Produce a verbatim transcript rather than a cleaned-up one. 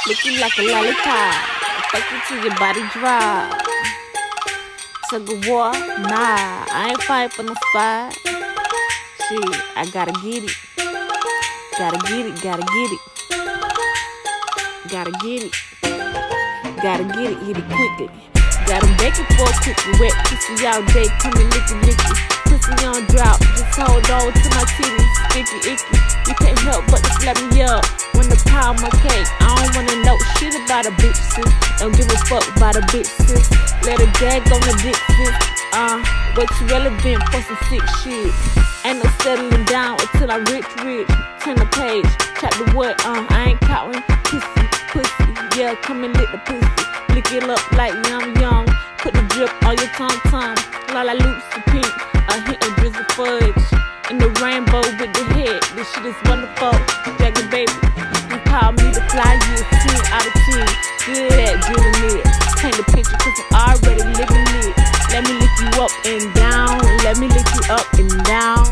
Lick you like a lollipop. Fuck you till your body drop. Sugar war? Nah, I ain't fight for no spot. Shit, I gotta get it. Gotta get it, gotta get it. Gotta get it. Gotta get it, hit it quickly. Gotta bake it for a quickly. Wet pussy all day, come and lick it, lick it. Pussy on drought, just hold on to my titties. Sticky, icky, you can't help but to slap me up. When the pound my cake, I don't wanna know shit about a bitch, sis. Don't give a fuck about a bitch, sis. Let a gag on the dick, sis. Uh, what's relevant for some sick shit? Ain't no settling down until I rich, rich. Turn the page, chapter what? Uh, I ain't counting pussy, pussy. Yeah, come and lick the pussy. Lick it up like yum yum. Put the drip on your tongue tongue. Lala loops the pink, a hint of drizzle fudge. And the rainbow with the head, this shit is wonderful. Jagged baby, you call me the flyest, ten out of ten. Good at drilling it. Paint the picture cause I'm already living it. Let me lick you up and down. Let me lick you up and down.